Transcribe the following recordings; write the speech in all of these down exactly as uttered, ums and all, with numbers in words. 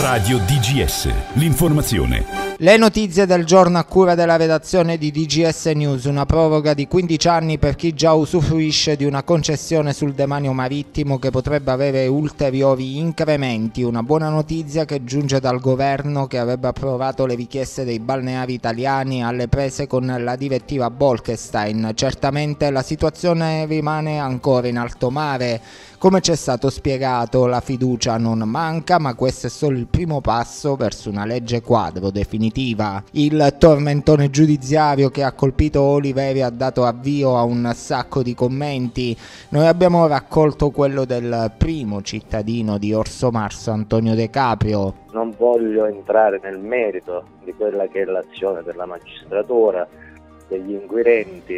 Radio D G S, l'informazione. Le notizie del giorno a cura della redazione di D G S News, una proroga di quindici anni per chi già usufruisce di una concessione sul demanio marittimo che potrebbe avere ulteriori incrementi, una buona notizia che giunge dal governo che avrebbe approvato le richieste dei balneari italiani alle prese con la direttiva Bolkestein. Certamente la situazione rimane ancora in alto mare. Come ci è stato spiegato, la fiducia non manca, ma questo è solo il primo passo verso una legge quadro definitiva. Il tormentone giudiziario che ha colpito Oliveri ha dato avvio a un sacco di commenti. Noi abbiamo raccolto quello del primo cittadino di Orso Marso, Antonio De Caprio. Non voglio entrare nel merito di quella che è l'azione della magistratura, degli inquirenti,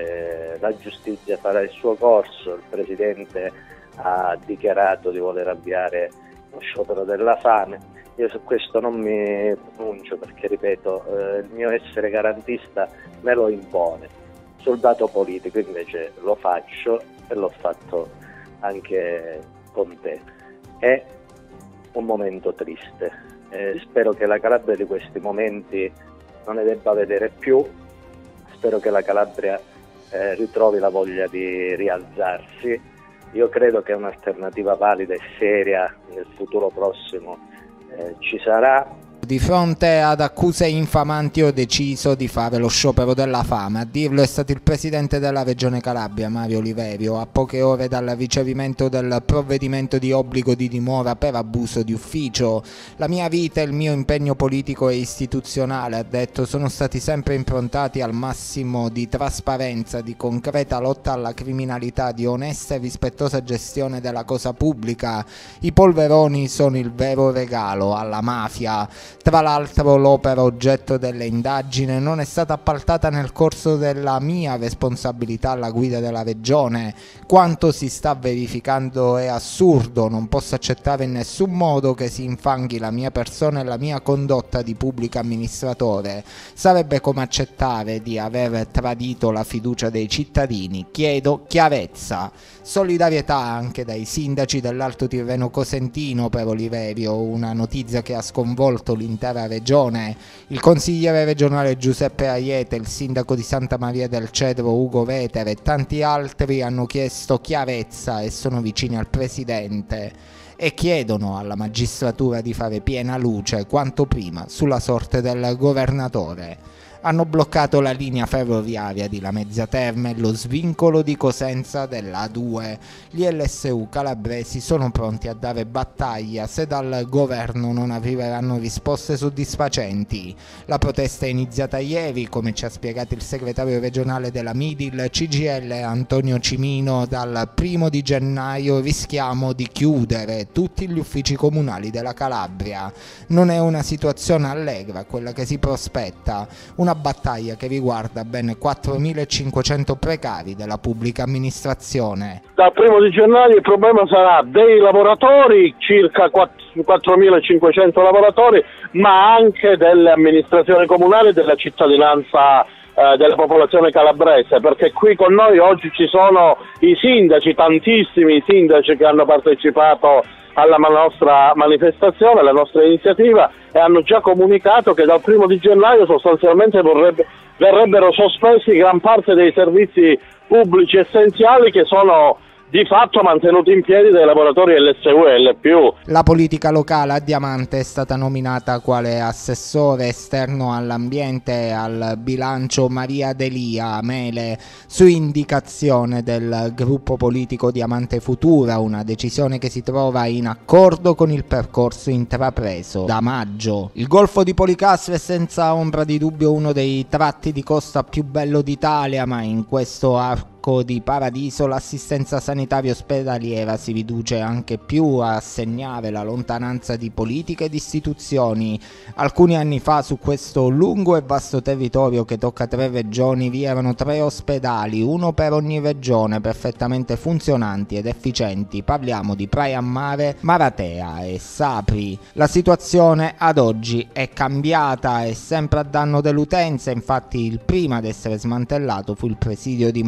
eh, la giustizia farà il suo corso, il Presidente ha dichiarato di voler avviare lo sciopero della fame. Io su questo non mi pronuncio perché, ripeto, eh, il mio essere garantista me lo impone. Sul dato politico invece lo faccio e l'ho fatto anche con te. È un momento triste. Eh, spero che la Calabria di questi momenti non ne debba vedere più. Spero che la Calabria eh, ritrovi la voglia di rialzarsi. Io credo che un'alternativa valida e seria nel futuro prossimo eh, ci sarà. Di fronte ad accuse infamanti ho deciso di fare lo sciopero della fame. A dirlo è stato il presidente della Regione Calabria, Mario Oliverio, a poche ore dal ricevimento del provvedimento di obbligo di dimora per abuso di ufficio. La mia vita e il mio impegno politico e istituzionale, ha detto, sono stati sempre improntati al massimo di trasparenza, di concreta lotta alla criminalità, di onesta e rispettosa gestione della cosa pubblica. I polveroni sono il vero regalo alla mafia. Tra l'altro l'opera oggetto delle indagini non è stata appaltata nel corso della mia responsabilità alla guida della regione. Quanto si sta verificando è assurdo, non posso accettare in nessun modo che si infanghi la mia persona e la mia condotta di pubblico amministratore. Sarebbe come accettare di aver tradito la fiducia dei cittadini. Chiedo chiarezza. Solidarietà anche dai sindaci dell'Alto Tirreno Cosentino per Oliverio, una notizia che ha sconvolto l'intera regione. Il consigliere regionale Giuseppe Aiete, il sindaco di Santa Maria del Cedro Ugo Vetere e tanti altri hanno chiesto chiarezza e sono vicini al presidente e chiedono alla magistratura di fare piena luce quanto prima sulla sorte del governatore. Hanno bloccato la linea ferroviaria di Lamezia Terme e lo svincolo di Cosenza dell'A due. Gli L S U calabresi sono pronti a dare battaglia se dal governo non arriveranno risposte soddisfacenti. La protesta è iniziata ieri, come ci ha spiegato il segretario regionale della M I D, il C G I L Antonio Cimino. Dal primo di gennaio rischiamo di chiudere tutti gli uffici comunali della Calabria. Non è una situazione allegra quella che si prospetta. Una battaglia che riguarda ben quattromilacinquecento precari della pubblica amministrazione. Dal primo di gennaio il problema sarà dei lavoratori, circa quattromilacinquecento lavoratori, ma anche delle amministrazioni comunali e della cittadinanza eh, della popolazione calabrese, perché qui con noi oggi ci sono i sindaci, tantissimi sindaci che hanno partecipato alla nostra manifestazione, alla nostra iniziativa, e hanno già comunicato che dal primo di gennaio sostanzialmente vorrebbe, verrebbero sospesi gran parte dei servizi pubblici essenziali che sono di fatto mantenuti in piedi dai lavoratori L S U e L più. La politica locale a Diamante è stata nominata quale assessore esterno all'ambiente e al bilancio Maria Delia Mele su indicazione del gruppo politico Diamante Futura, una decisione che si trova in accordo con il percorso intrapreso da maggio. Il Golfo di Policastro è senza ombra di dubbio uno dei tratti di costa più bello d'Italia, ma in questo arco di paradiso l'assistenza sanitaria ospedaliera si riduce anche più a segnare la lontananza di politiche ed istituzioni. Alcuni anni fa su questo lungo e vasto territorio che tocca tre regioni vi erano tre ospedali, uno per ogni regione, perfettamente funzionanti ed efficienti. Parliamo di Praia a Mare, Maratea e Sapri. La situazione ad oggi è cambiata e sempre a danno dell'utenza, infatti il primo ad essere smantellato fu il presidio di Maratea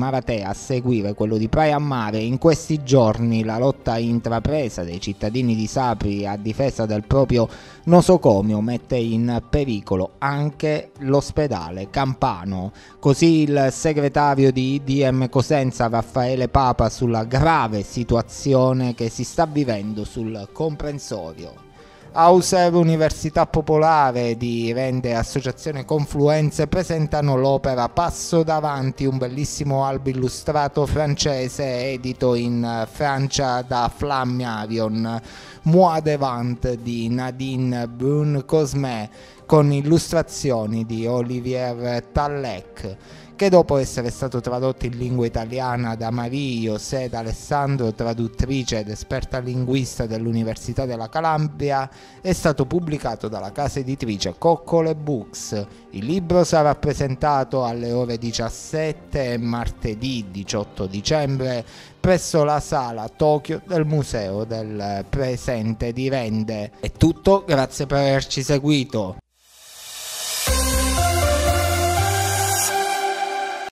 a seguire quello di Praia a Mare. In questi giorni la lotta intrapresa dai cittadini di Sapri a difesa del proprio nosocomio mette in pericolo anche l'ospedale campano. Così il segretario di I D M Cosenza Raffaele Papa sulla grave situazione che si sta vivendo sul comprensorio. Auser Università Popolare di Rende e Associazione Confluenze presentano l'opera Passo davanti, un bellissimo albo illustrato francese edito in Francia da Flammarion, Moi Devant di Nadine Brun-Cosmet, con illustrazioni di Olivier Tallec, che dopo essere stato tradotto in lingua italiana da Marie José D'Alessandro, traduttrice ed esperta linguista dell'Università della Calabria, è stato pubblicato dalla casa editrice Coccole Books. Il libro sarà presentato alle ore diciassette martedì diciotto dicembre presso la sala Tokyo del Museo del Presente di Rende. È tutto, grazie per averci seguito.